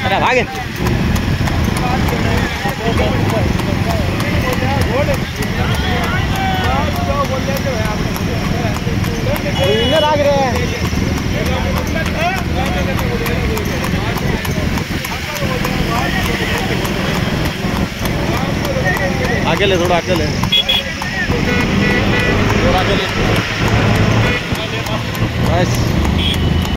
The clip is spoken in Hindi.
अरे भागे इधर आ गए आगे ले, थोड़ा आगे ले, थोड़ा आगे ले बस।